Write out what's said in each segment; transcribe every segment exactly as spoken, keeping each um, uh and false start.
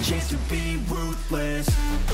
chance to be ruthless.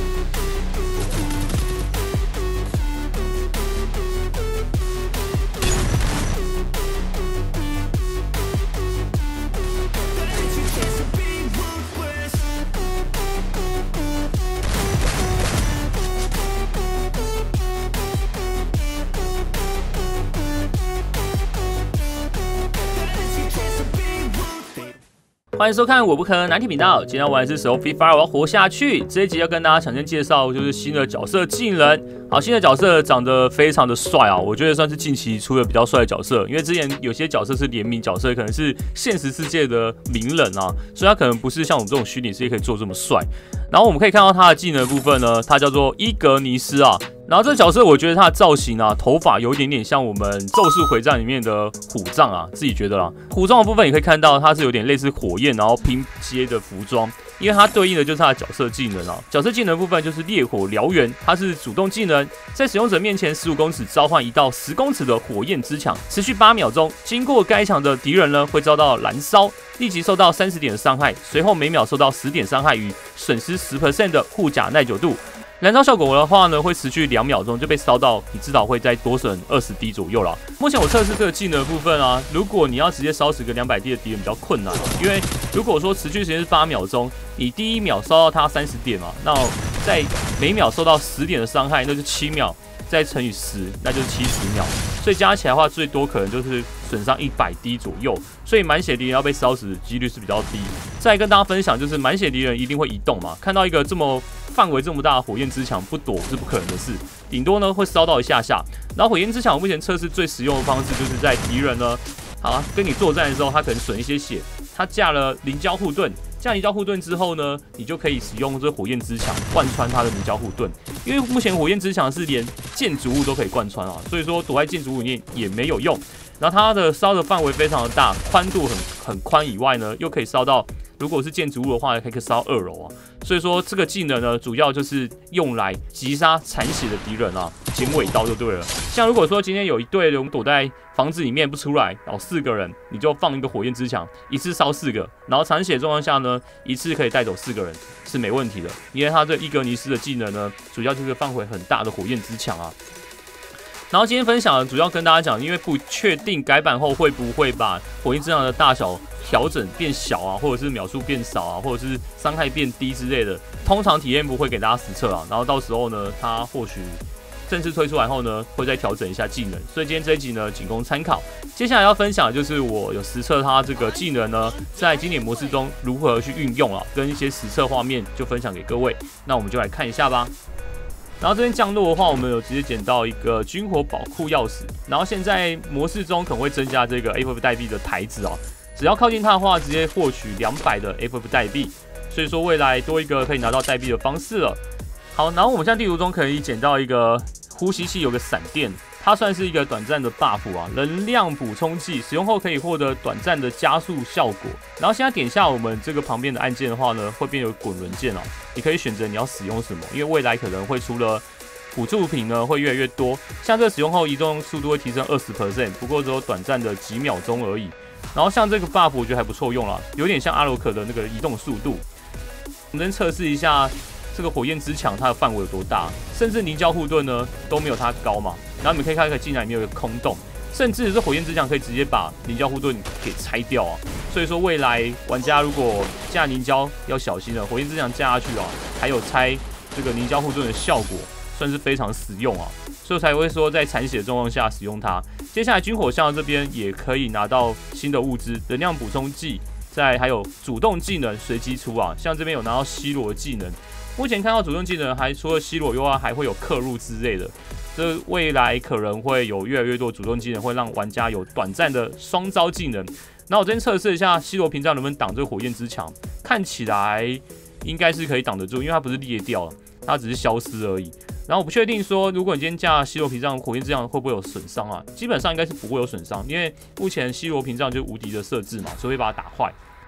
Ruthless. 欢迎收看我不可能难题频道。今天玩的是使用 Free Fire， 我要活下去。这一集要跟大家抢先介绍就是新的角色技能。好，新的角色长得非常的帅啊，我觉得算是近期出的比较帅的角色。因为之前有些角色是联名角色，可能是现实世界的名人啊，所以他可能不是像我们这种虚拟世界可以做这么帅。然后我们可以看到他的技能的部分呢，他叫做伊格尼斯啊。然后这个角色，我觉得他的造型啊，头发有一点点像我们《咒术回战》里面的虎杖啊，自己觉得啦。虎杖的部分你可以看到，它是有点类似火焰，然后拼接的服装，因为它对应的就是它的角色技能啊。角色技能的部分就是烈火燎原，它是主动技能，在使用者面前十五公尺召唤一道十公尺的火焰之墙，持续八秒钟，经过该墙的敌人呢会遭到燃烧，立即受到三十点的伤害，随后每秒受到十点伤害与损失 百分之十 的护甲耐久度。燃烧效果的话呢，会持续两秒钟就被烧到，你至少会再多省二十滴左右啦。目前我测试这个技能的部分啊，如果你要直接烧死个两百滴的敌人比较困难，因为如果说持续时间是八秒钟，你第一秒烧到它三十点嘛，那在每秒受到十点的伤害，那就七秒，再乘以十，那就是七十秒，所以加起来的话，最多可能就是损伤一百滴左右，所以满血敌人要被烧死的几率是比较低。再来跟大家分享，就是满血敌人一定会移动嘛，看到一个这么范围这么大的火焰之墙，不躲是不可能的事，顶多呢会烧到一下下。然后火焰之墙我目前测试最实用的方式，就是在敌人呢，好跟你作战的时候，他可能损一些血，他架了凝胶护盾。架凝胶护盾之后呢，你就可以使用这火焰之墙贯穿它的凝胶护盾，因为目前火焰之墙是连建筑物都可以贯穿啊，所以说躲在建筑物里面也没有用。然后它的烧的范围非常的大，宽度很很宽以外呢，又可以烧到，如果是建筑物的话，可以烧二楼啊。所以说这个技能呢，主要就是用来击杀残血的敌人啊，剪尾刀就对了。像如果说今天有一队人躲在房子里面不出来，然后四个人，你就放一个火焰之墙，一次烧四个，然后残血状况下呢，一次可以带走四个人是没问题的。因为他这伊格尼斯的技能呢，主要就是范围很大的火焰之墙啊。然后今天分享的主要跟大家讲，因为不确定改版后会不会把火焰之墙的大小调整变小啊，或者是秒数变少啊，或者是伤害变低之类的。通常体验不会给大家实测啊，然后到时候呢，它或许正式推出来后呢，会再调整一下技能。所以今天这一集呢，仅供参考。接下来要分享的就是我有实测它这个技能呢，在经典模式中如何去运用啊，跟一些实测画面就分享给各位。那我们就来看一下吧。然后这边降落的话，我们有直接捡到一个军火宝库钥匙。然后现在模式中可能会增加这个 F F 代币的台子哦，只要靠近它的话，直接获取两百的 F F 代币。所以说未来多一个可以拿到代币的方式了。好，然后我们现在地图中可以捡到一个呼吸器，有个闪电，它算是一个短暂的 buff 啊，能量补充剂，使用后可以获得短暂的加速效果。然后现在点下我们这个旁边的按键的话呢，会变有滚轮键哦，你可以选择你要使用什么，因为未来可能会除了辅助品呢会越来越多，像这个使用后移动速度会提升 百分之二十， 不过只有短暂的几秒钟而已。然后像这个 buff 我觉得还不错用啦，有点像阿罗克的那个移动速度。我们先测试一下这个火焰之墙它的范围有多大，甚至凝胶护盾呢都没有它高嘛。然后你们可以看，可以进来里面有一个空洞，甚至这火焰之墙可以直接把凝胶护盾给拆掉啊。所以说未来玩家如果架凝胶要小心了，火焰之墙架下去啊，还有拆这个凝胶护盾的效果算是非常实用啊，所以才会说在残血的状况下使用它。接下来军火箱这边也可以拿到新的物资，能量补充剂。再还有主动技能随机出啊，像这边有拿到西罗技能，目前看到主动技能还除了西罗以外，还会有刻入之类的。这未来可能会有越来越多主动技能，会让玩家有短暂的双招技能。那我这边测试一下西罗屏障能不能挡这个火焰之墙，看起来应该是可以挡得住，因为它不是裂掉了，它只是消失而已。然后我不确定说，如果你今天架西罗屏障、火焰之墙会不会有损伤啊？基本上应该是不会有损伤，因为目前西罗屏障就是无敌的设置嘛，所以会把它打坏。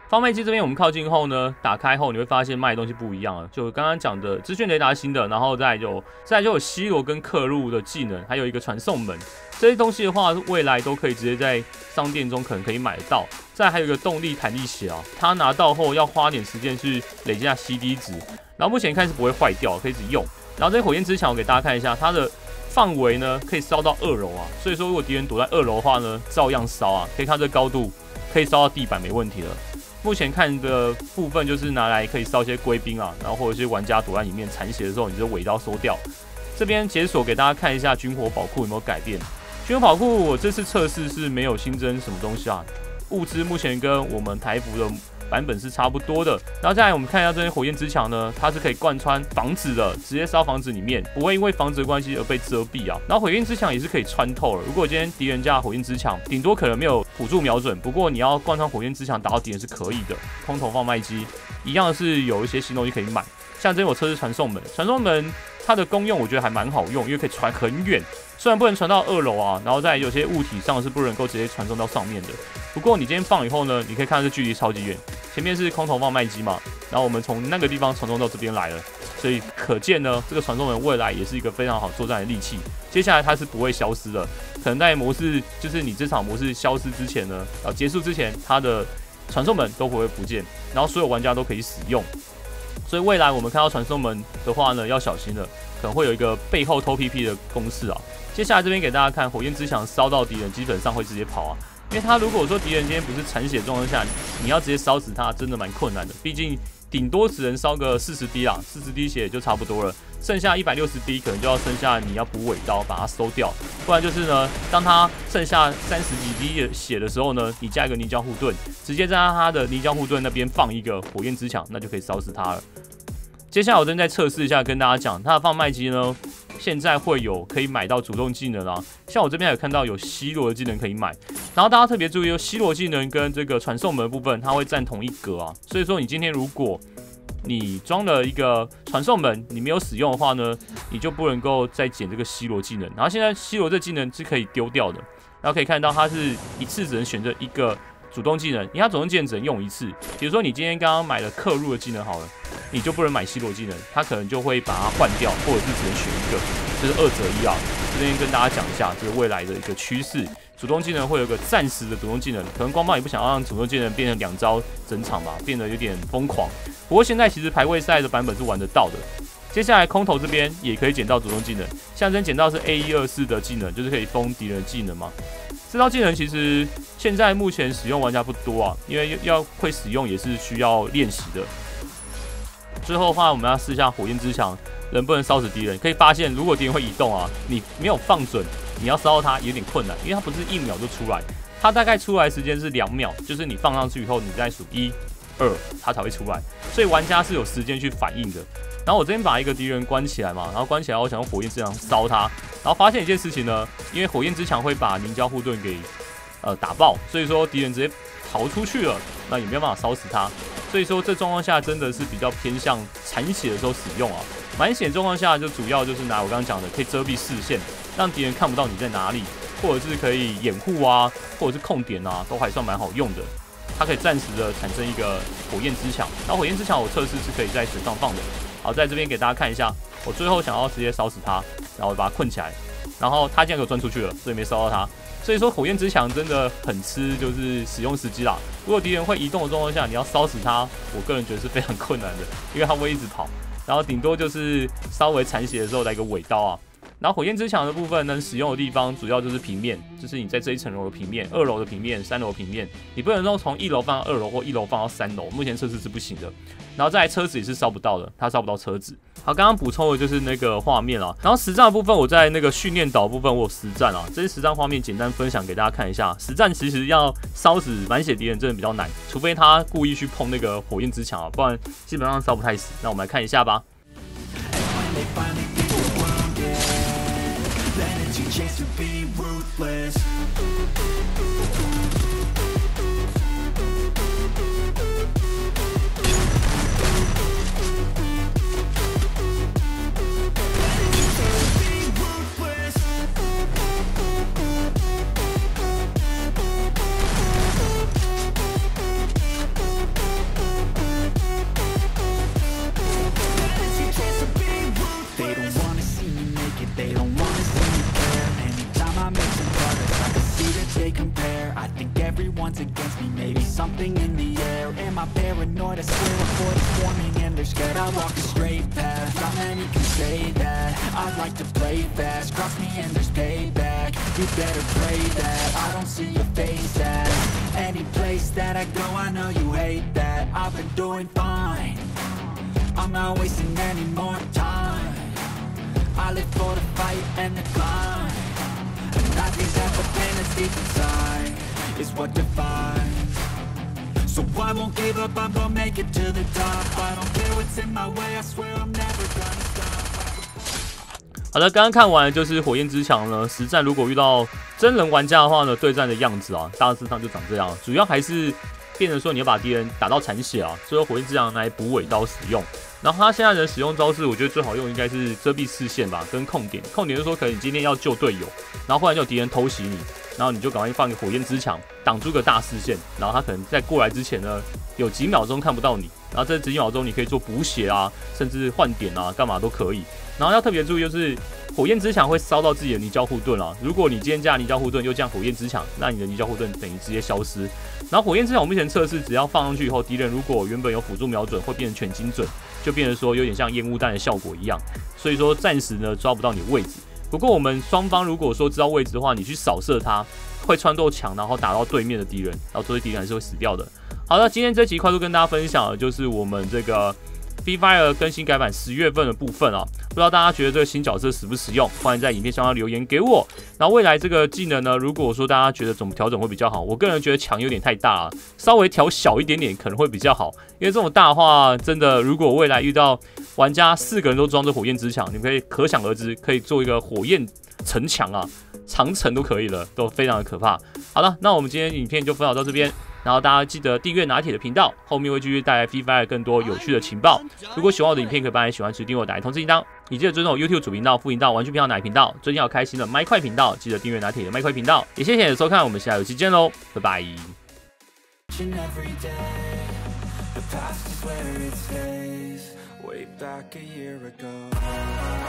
贩卖机这边我们靠近后呢，打开后你会发现卖的东西不一样了，就刚刚讲的资讯雷达新的，然后再有再来就有西罗跟刻录的技能，还有一个传送门这些东西的话，未来都可以直接在商店中可能可以买得到。再来还有一个动力弹力鞋啊，它拿到后要花点时间去累积下 C D 值，然后目前看是不会坏掉，可以一直用。然后这些火焰之墙我给大家看一下，它的范围呢可以烧到二楼啊，所以说如果敌人躲在二楼的话呢，照样烧啊，可以看这个高度可以烧到地板没问题了。目前看的部分就是拿来可以烧一些龟兵啊，然后或者是玩家躲在里面残血的时候，你就尾刀收掉。这边解锁给大家看一下军火宝库有没有改变。军火宝库我这次测试是没有新增什么东西啊，物资目前跟我们台服的版本是差不多的。然后再来我们看一下这些火焰之墙呢，它是可以贯穿房子的，直接烧房子里面，不会因为房子的关系而被遮蔽啊。然后火焰之墙也是可以穿透了，如果今天敌人家火焰之墙，顶多可能没有辅助瞄准，不过你要贯穿火焰之墙打到敌人是可以的。空投放卖机一样是有一些新东西可以买，像这边我测试传送门，传送门它的功用我觉得还蛮好用，因为可以传很远。虽然不能传到二楼啊，然后在有些物体上是不能够直接传送到上面的。不过你今天放以后呢，你可以看到这距离超级远，前面是空投放卖机嘛，然后我们从那个地方传送到这边来了，所以可见呢，这个传送门未来也是一个非常好作战的利器。接下来它是不会消失的，可能在模式就是你这场模式消失之前呢，啊结束之前，它的传送门都不会不见，然后所有玩家都可以使用。所以未来我们看到传送门的话呢，要小心了，可能会有一个背后偷 P P 的公式啊。接下来这边给大家看，火焰之墙烧到敌人基本上会直接跑啊，因为他如果说敌人今天不是残血状况下，你要直接烧死他，真的蛮困难的。毕竟顶多只能烧个四十滴啦，四十滴血就差不多了，剩下一百六十滴可能就要剩下你要补尾刀把它收掉，不然就是呢，当他剩下三十几滴的血的时候呢，你加一个泥浆护盾，直接在他的泥浆护盾那边放一个火焰之墙，那就可以烧死他了。接下来我正在测试一下，跟大家讲，它的贩卖机呢，现在会有可以买到主动技能啊，像我这边有看到有西罗的技能可以买，然后大家特别注意哦，西罗技能跟这个传送门的部分，它会占同一格啊，所以说你今天如果你装了一个传送门，你没有使用的话呢，你就不能够再捡这个西罗技能。然后现在西罗这技能是可以丢掉的，然后可以看到它是一次只能选择一个主动技能，因为它主动技能只能用一次。比如说你今天刚刚买了刻入的技能好了，你就不能买西罗技能，它可能就会把它换掉，或者是只能选一个，就是二择一啊。这边跟大家讲一下，这是未来的一个趋势。主动技能会有个暂时的主动技能，可能光棒也不想要让主动技能变成两招整场吧，变得有点疯狂。不过现在其实排位赛的版本是玩得到的。接下来空投这边也可以捡到主动技能，象征捡到是 A 一二四的技能，就是可以封敌人的技能嘛。这招技能其实现在目前使用玩家不多啊，因为要会使用也是需要练习的。最后的话，我们要试一下火焰之墙能不能烧死敌人。可以发现，如果敌人会移动啊，你没有放准，你要烧到它有点困难，因为它不是一秒就出来，它大概出来时间是两秒，就是你放上去以后，你再数一、二，它才会出来，所以玩家是有时间去反应的。然后我这边把一个敌人关起来嘛，然后关起来，我想用火焰之墙烧他，然后发现一件事情呢，因为火焰之墙会把凝胶护盾给呃打爆，所以说敌人直接逃出去了，那也没有办法烧死他。所以说这状况下真的是比较偏向残血的时候使用啊。满血状况下就主要就是拿我刚刚讲的，可以遮蔽视线，让敌人看不到你在哪里，或者是可以掩护啊，或者是控点啊，都还算蛮好用的。它可以暂时的产生一个火焰之墙，然后火焰之墙我测试是可以在水上放的。好，在这边给大家看一下，我最后想要直接烧死他，然后把它困起来，然后他竟然给我钻出去了，所以没烧到他。所以说火焰之墙真的很吃就是使用时机啦。如果敌人会移动的状况下，你要烧死他，我个人觉得是非常困难的，因为他会一直跑，然后顶多就是稍微残血的时候来个尾刀啊。然后火焰之墙的部分能使用的地方主要就是平面，就是你在这一层楼的平面、二楼的平面、三楼的平面，你不能说从一楼放到二楼或一楼放到三楼，目前测试是不行的。然后再来车子也是烧不到的，它烧不到车子。好，刚刚补充的就是那个画面啊，然后实战的部分我在那个训练岛部分我有实战啊，这些实战画面简单分享给大家看一下。实战其实要烧死满血敌人真的比较难，除非他故意去碰那个火焰之墙啊，不然基本上烧不太死。那我们来看一下吧。 Chance to be ruthless. something in the air. Am I paranoid? I swear a void is forming and they're scared. I walk a straight path, not many can say that. I like to play fast, cross me and there's payback. You better pray that I don't see your face at any place that I go. I know you hate that. I've been doing fine, I'm not wasting any more time. I live for the fight and the climb, and I think that the pain that's deep inside is what defines. So I won't give up, I'm gonna make it to the top. I don't care what's in my way, I swear I'm never gonna stop. 好的，刚刚看完就是火焰之墙呢，实战如果遇到真人玩家的话呢，对战的样子啊，大致上就长这样。主要还是变成说你要把敌人打到残血啊，所以火焰之墙来补尾刀使用。然后他现在的使用招式，我觉得最好用应该是遮蔽视线吧，跟控点。控点就是说，可能你今天要救队友，然后忽然就有敌人偷袭你，然后你就赶快放一个火焰之墙挡住个大视线，然后他可能在过来之前呢，有几秒钟看不到你，然后这几秒钟你可以做补血啊，甚至换点啊，干嘛都可以。然后要特别注意就是火焰之墙会烧到自己的泥胶护盾啊，如果你今天加泥胶护盾又降火焰之墙，那你的泥胶护盾等于直接消失。然后火焰之墙我目前测试，只要放上去以后，敌人如果原本有辅助瞄准，会变成全精准，就变成说有点像烟雾弹的效果一样，所以说暂时呢抓不到你的位置。不过我们双方如果说知道位置的话，你去扫射它，会穿透墙，然后打到对面的敌人，然后这些敌人还是会死掉的。好的，今天这集快速跟大家分享的就是我们这个 Free Fire 更新改版十月份的部分啊，不知道大家觉得这个新角色实不实用？欢迎在影片上方留言给我。然后未来这个技能呢，如果说大家觉得怎么调整会比较好，我个人觉得墙有点太大了，稍微调小一点点可能会比较好。因为这种大的话，真的如果未来遇到玩家四个人都装着火焰之墙，你们可以可想而知，可以做一个火焰城墙啊，长城都可以了，都非常的可怕。好了，那我们今天影片就分享到这边。然后大家记得订阅拿铁的频道，后面会继续带来 Free Fire 更多有趣的情报。如果喜欢我的影片，可以帮你喜欢持订阅我打开通知铃铛。你记得追踪我 YouTube 主频道、副频道、玩具频道哪频道。最近要开新的麦块频道，记得订阅拿铁的麦块频道。也谢谢你的收看，我们下游期见喽，拜拜。 Way back a year ago